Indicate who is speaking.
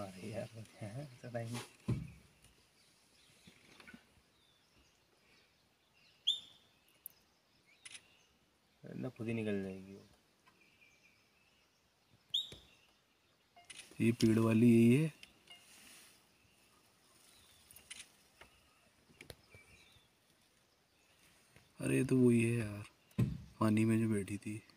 Speaker 1: अरे यार ऐसा टाइम ना खुद ही निकल जाएगी वो।
Speaker 2: ये पेड़ वाली यही है। अरे तो वही है यार, पानी में जो बैठी थी।